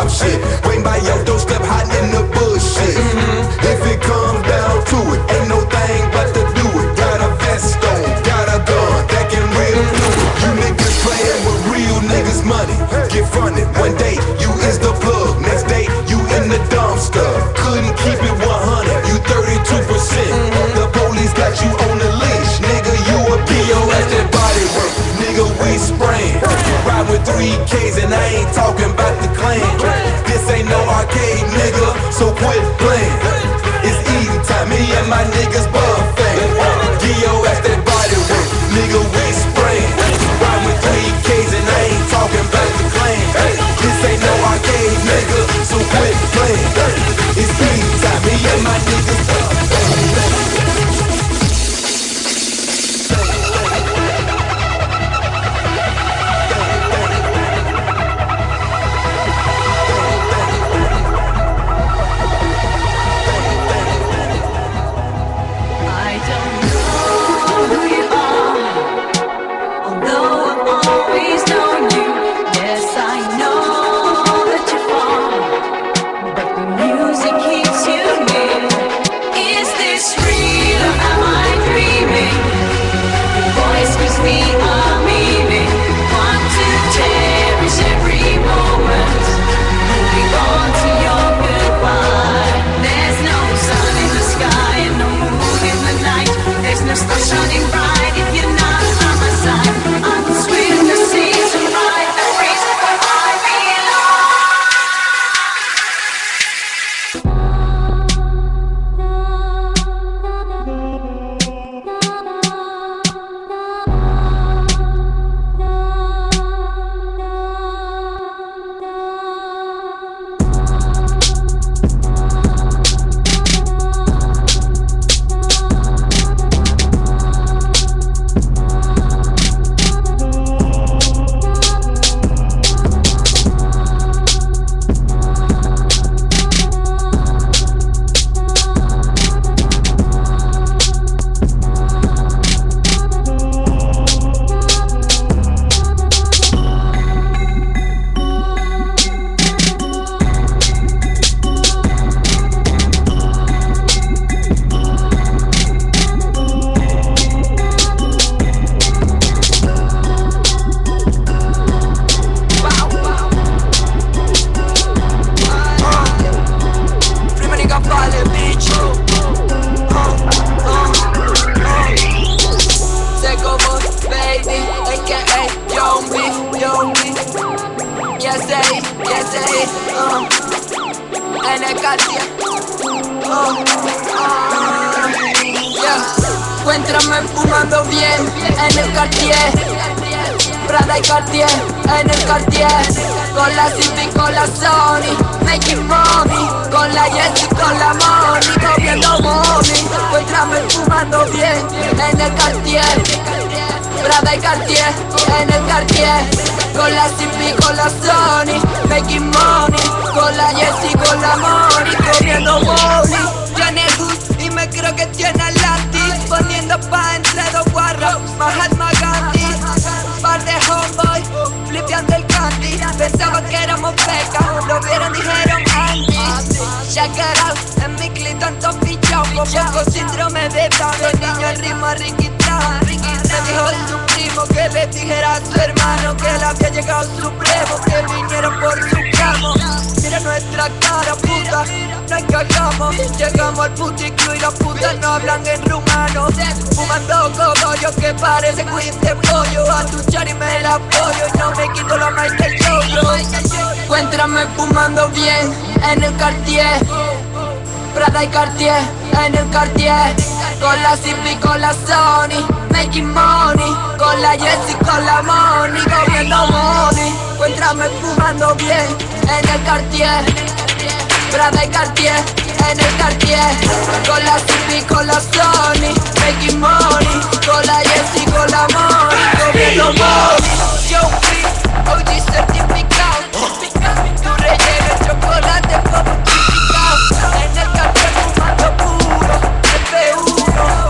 pop shit. Waiting by your doorstep, hiding in the bullshit. If it comes down to it, ain't no thing but to do it. Got a vest on, got a gun that can real through it. You niggas playing with real niggas' money. Get fronted. One day you is the plug, next day you in the dumpster. Couldn't keep it 100, you 32%. The police got you on the leash, nigga. You a POS that body work, nigga. We spraying. Ride with 3Ks and I ain't talking about the clan. This ain't no arcade, nigga. So quit playing. It's eating time. Me and my niggas buffet. POS that body work, nigga. We spraying. Ride with 3Ks and I ain't talking about the clan. This ain't no arcade, nigga. So quit playing. It's eating time. Me and my niggas buffet. Shining bright if you're not on my side. I'm the sweetest season, right? The reason why Encuéntrame fumando bien en el Cartier, Prada y Cartier en el Cartier, con la Zippy, con la Sony, making money, con la Jessie, con la Money, comiendo money. Encuéntrame fumando bien en el Cartier, Prada y Cartier en el Cartier, con la Zippy, con la Sony, making money, con la Jessie, con la Money, comiendo money. Tiene Goose y me creo que tiene Atlantis, poniendo pa' entre dos guarros, Mahatma Gandhi, par de homeboy, flipeando el candy. Pensaban que éramos pecas, lo vieron, dijeron Andy. Check it out, en mi clip tanto pichón, poco síndrome de Down. Los niños el ritmo a Ricky Town. Me dijo su primo que le dijera a su hermano que le había llegado supremo, que vinieron por su camo. Mira nuestra cara puta, no encajamos. Llegamos al puticlub y las putas no hablan en rumano. Fumando cogollo que parece queen de pollo. A tu chari me la apoyo y no me quito la Michael Jordan. Encuéntrame fumando bien en el Cartier, Prada y Cartier en el Cartier, con la Zippy, con la Sony, making money, con la Jessie, con la Money, comiendo money. Encuéntrame fumando bien en el Cartier, Prada y Cartier en el Cartier, con la Zippy, con la Sony, making money, con la Jessie, con la Money, comiendo money. Yo fui OG certificado, tu relleno de chocolate como chiquitao. En el Cartier fumando puro, F1,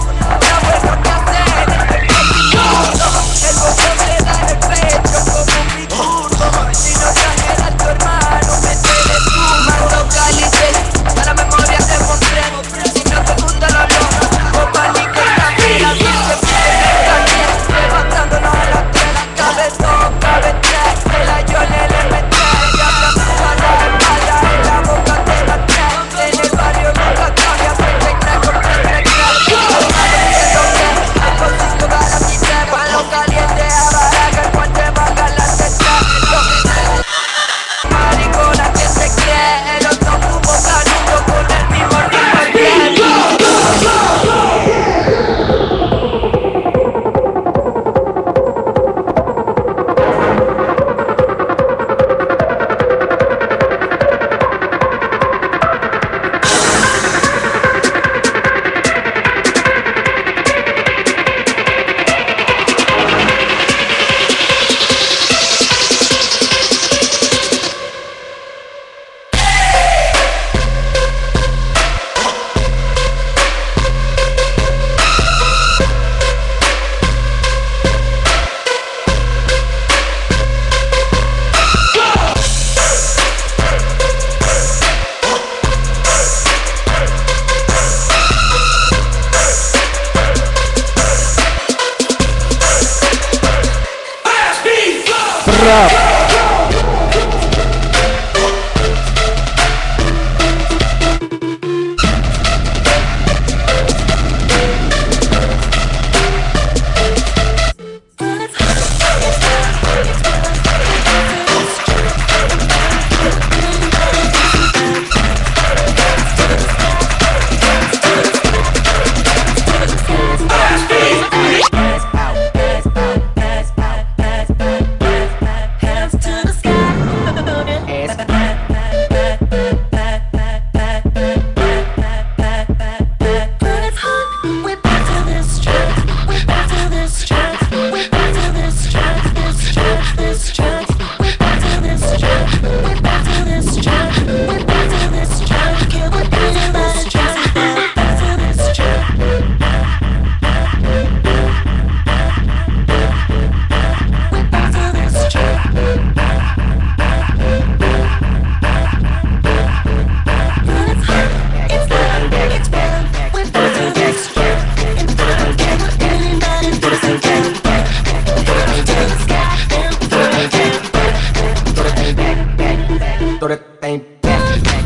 la bueno que hacer en el copiloto. El botón te da en el pecho como un biturbo. Si no exagera tu hermano, métele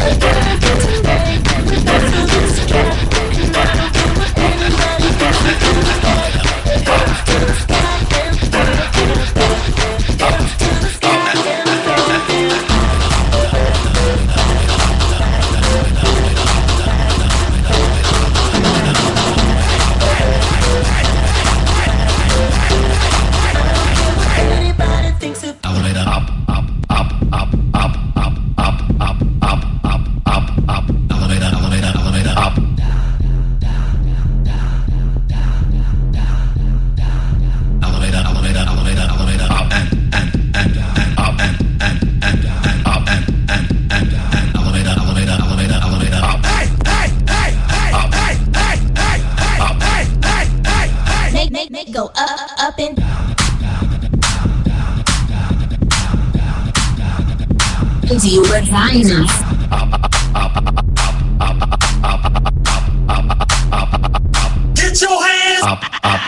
You advisors. Get your hands up.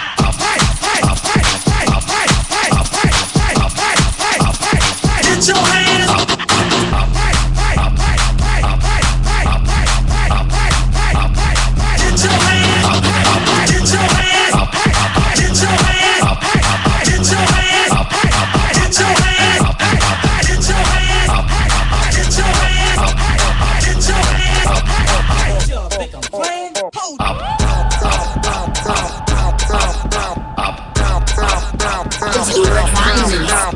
Get your hands up. Get your hands up. Get your hands up. Get your hands up. Get your hands up. Get your hands up. Get your hands up. Get your hands up. Get your hands up. Think I'm playing? Hold up. You advisors.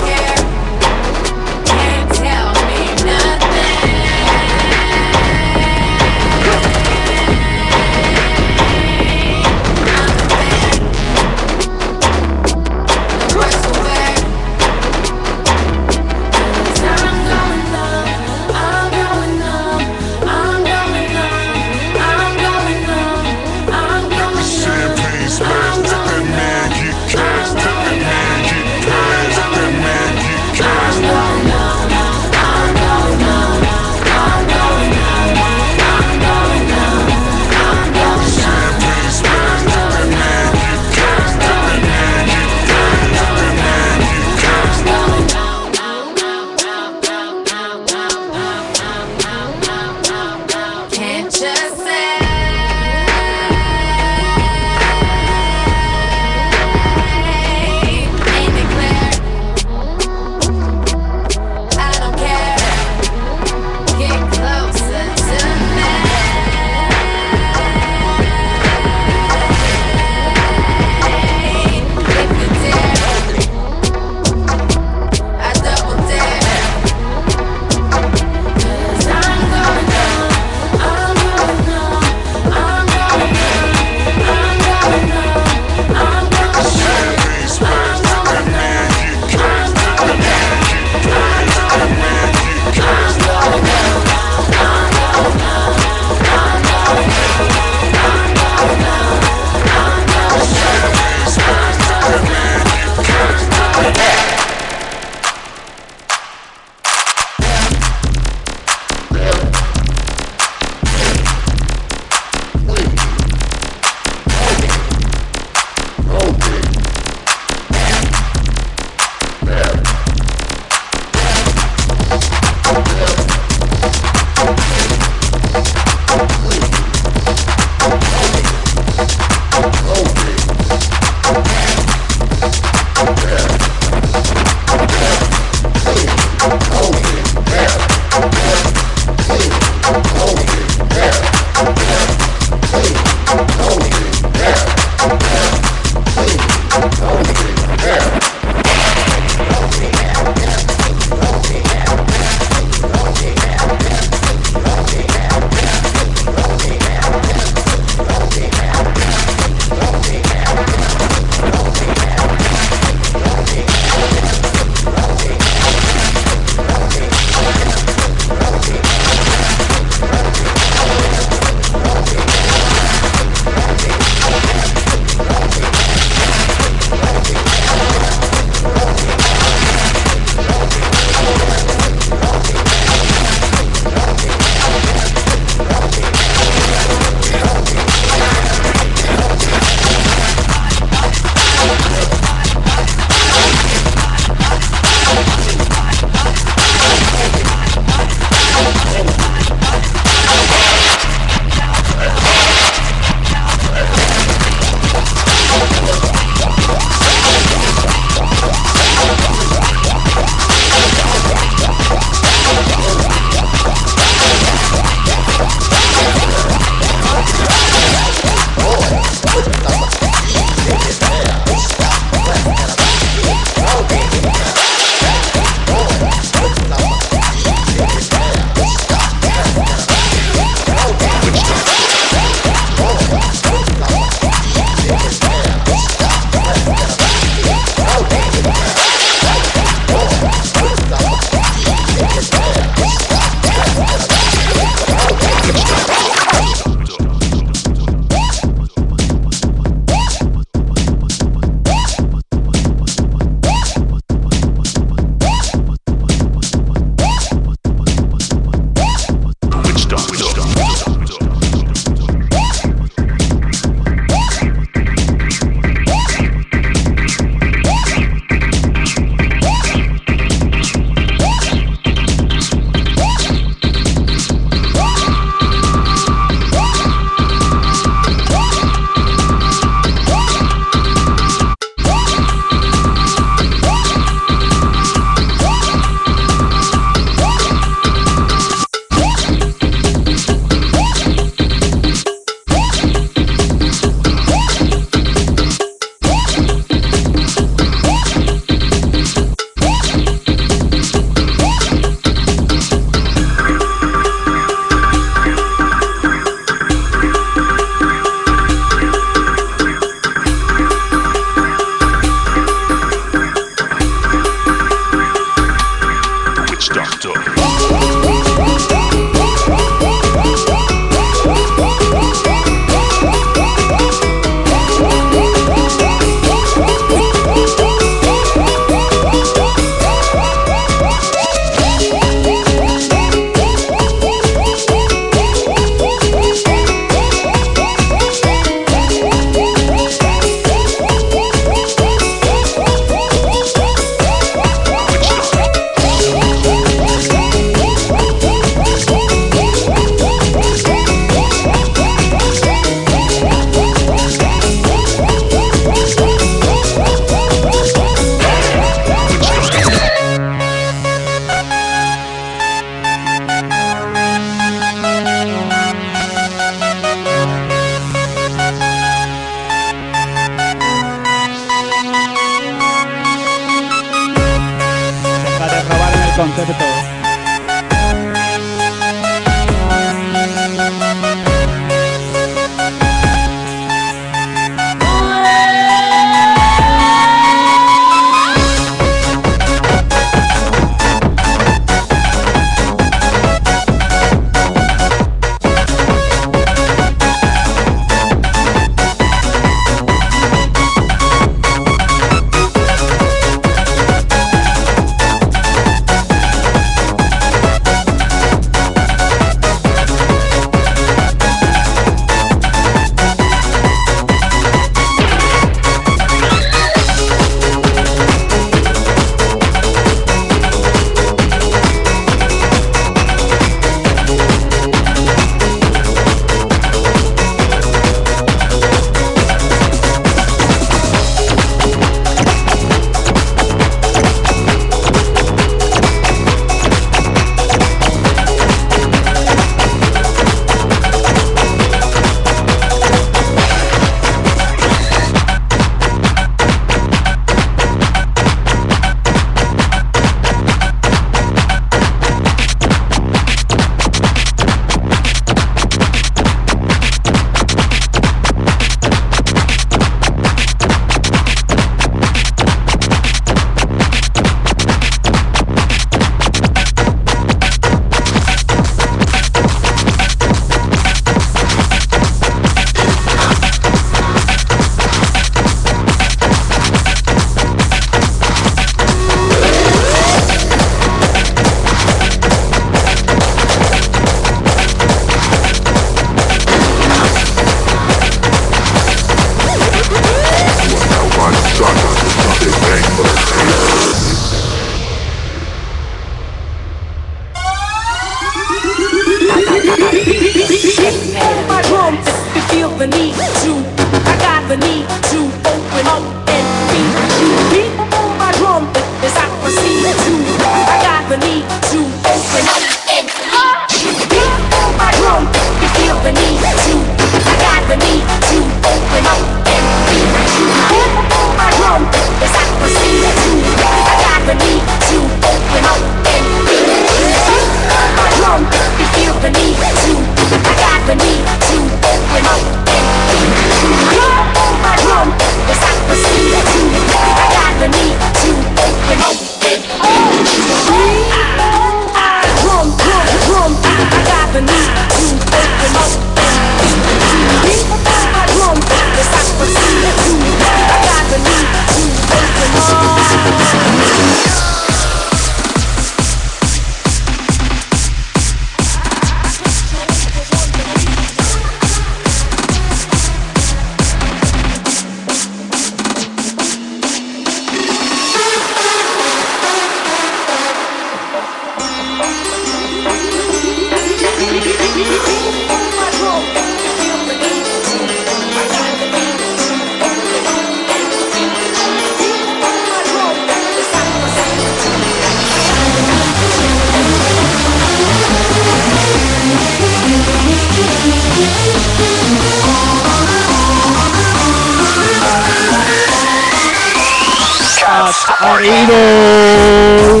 are evil.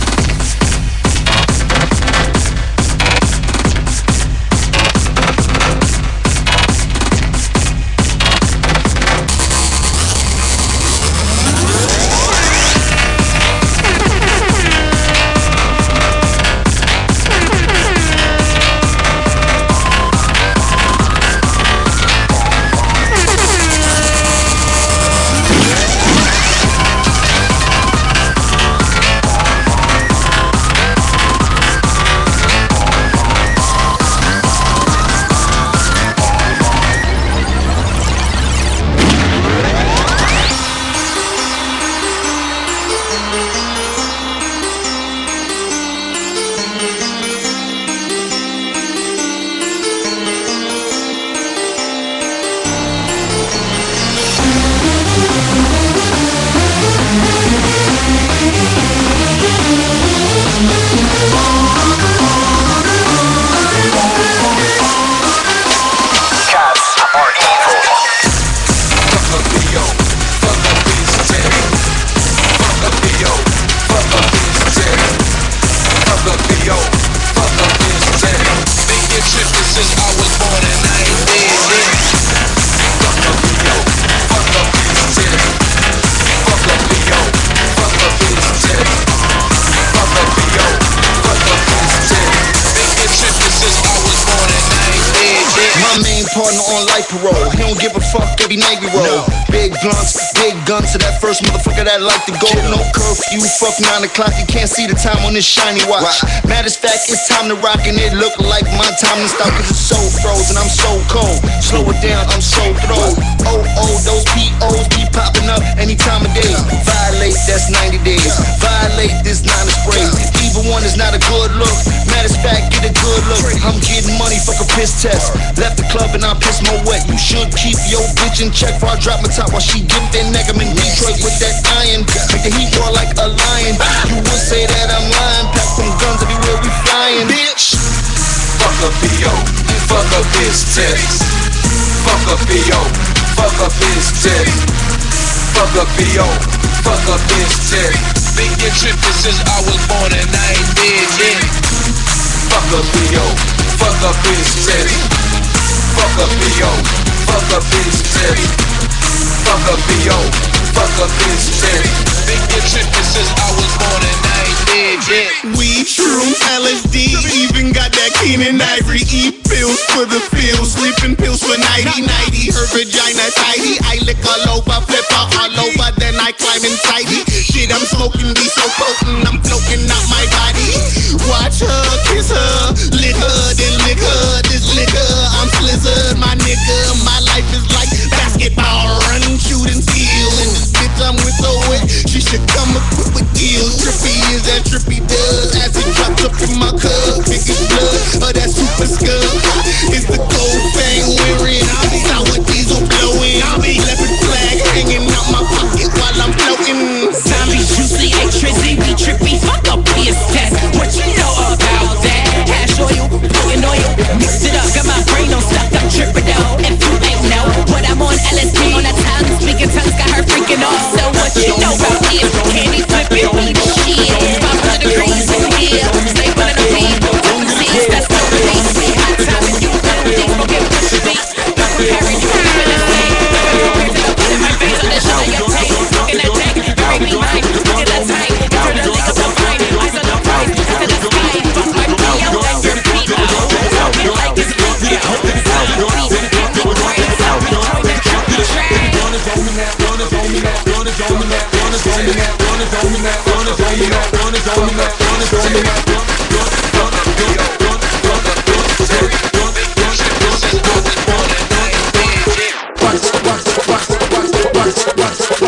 Parole. He don't give a fuck every night we roll. No. Big blunts, big guns to that first motherfucker that like to go. No curfew, fuck 9 o'clock. You can't see the time on this shiny watch. Right. Matter of fact, it's time to rock and it look like my time to stop. Cause it's so frozen, I'm so cold. Slow it down, I'm so throw. Oh, those POs be popping up any time of day. Violate, that's 90 days. Violate, this 9 is spray. Either one is not a good look. Matter of fact, get a good look. I'm getting money, fuck a piss test. Left the club and I piss more wet. You should keep your bitch in check before I drop my top while she get that neck. I'm in Detroit with that iron. Make the heat roar like a lion. You would say that I'm lying. Pack some guns everywhere we flying. Bitch. Fuck a PO, fuck up his test. Fuck a PO, fuck up his test. Fuck a PO, fuck up his test. Been get trippin' since I was born and I ain't dead yet. Fuck a PO, fuck up his test. Fuck a PO, fuck up his test. Fuck a PO, fuck up his test. Been get trippin' since I was born and I ain't dead yet. Weed, shrooms, LSD, even got that Keenan Ivory. Eat pills for the feels, sleeping pills for nighty-nighty. Her vagina tidy, I lick all over, flip out all over, then I climb inside it. Shit, I'm smoking, be so potent, I'm floating out my body. Watch her, kiss her, lick her, then lick her. This liquor, I'm slizzard, my nigga. My life is like basketball, run, shoot, and steal. And this bitch I'm with so wet, she should come equipped with deals. Trippy is that trippy does, as it drops up in my cup. Biggest blood, of that super scum. It's the gold thing wearing, I'll be sour diesel blowing. I'll be leopard flag hanging out my pocket while I'm floating. Zombie, juicy, electricity, we trippy, fuck up piss test. What you know about that? Hash oil, poking oil, mixed it up, got my brain on stuck, I'm tripping out. If you ain't know what I'm on LSD, on a tongue, speaking tongues, got her freaking off. So what you know about this? Candy flipping, weed shit, 500 degrees in here, stay running the beat, don't see that's no release. Hot time and you don't think, forget what you beat. Not comparing you to the same, compared to the blood in my veins, on the shit of your taste. Fucking that tank, you bring me mine, look at that tank, turn the nigga so fine, eyes on the price, to the sky, fuck my P.O. and your P.O. Talking like it's P.O.